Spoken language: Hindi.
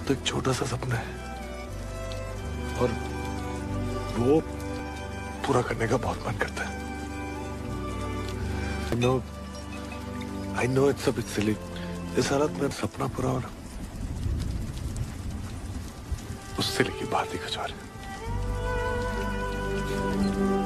तो एक छोटा सा सपना है और वो पूरा करने का बहुत मन करता है। I know it's a bit silly। इस हालत में सपना पूरा हो रहा, उससे लेके बात ही कुछ और है।